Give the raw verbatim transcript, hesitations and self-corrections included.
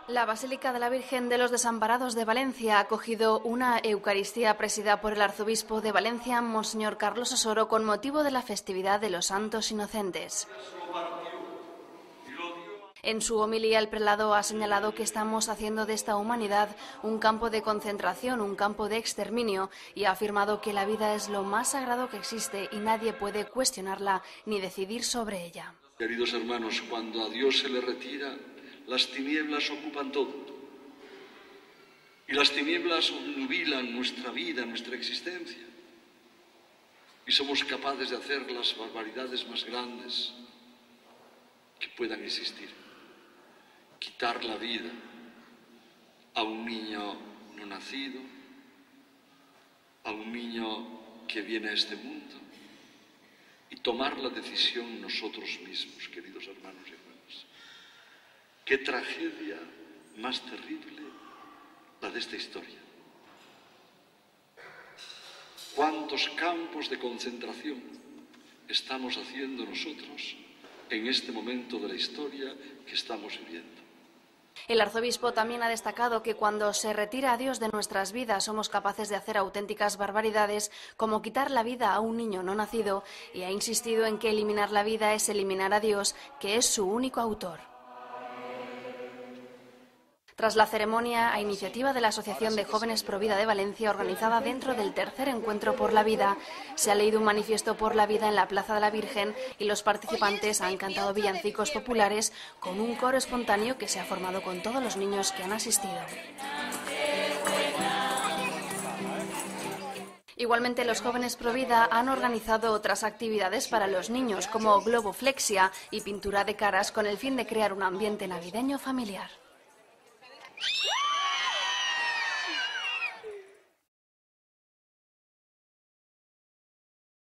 La Basílica de la Virgen de los Desamparados de Valencia ha acogido una Eucaristía presidida por el arzobispo de Valencia, Monseñor Carlos Osoro, con motivo de la festividad de los Santos Inocentes. En su homilía, el prelado ha señalado que estamos haciendo de esta humanidad un campo de concentración, un campo de exterminio, y ha afirmado que la vida es lo más sagrado que existe y nadie puede cuestionarla ni decidir sobre ella. Queridos hermanos, cuando a Dios se le retira, las tinieblas ocupan todo. Y las tinieblas obnubilan nuestra vida, nuestra existencia. Y somos capaces de hacer las barbaridades más grandes que puedan existir. Quitar la vida a un niño no nacido, a un niño que viene a este mundo, y tomar la decisión nosotros mismos, queridos hermanos y hermanas. Qué tragedia más terrible la de esta historia. ¿Cuántos campos de concentración estamos haciendo nosotros en este momento de la historia que estamos viviendo? El arzobispo también ha destacado que cuando se retira a Dios de nuestras vidas somos capaces de hacer auténticas barbaridades como quitar la vida a un niño no nacido, y ha insistido en que eliminar la vida es eliminar a Dios, que es su único autor. Tras la ceremonia, a iniciativa de la Asociación de Jóvenes Pro Vida de Valencia, organizada dentro del tercer encuentro por la vida, se ha leído un manifiesto por la vida en la Plaza de la Virgen y los participantes han cantado villancicos populares con un coro espontáneo que se ha formado con todos los niños que han asistido. Igualmente, los jóvenes Pro Vida han organizado otras actividades para los niños, como globoflexia y pintura de caras, con el fin de crear un ambiente navideño familiar.